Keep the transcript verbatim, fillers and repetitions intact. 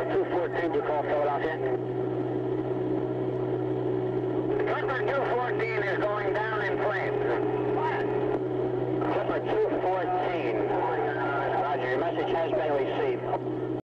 two fourteen, you call Philadelphia? Clipper two fourteen is going down in flames. What? Clipper two fourteen. Roger, your message has been received.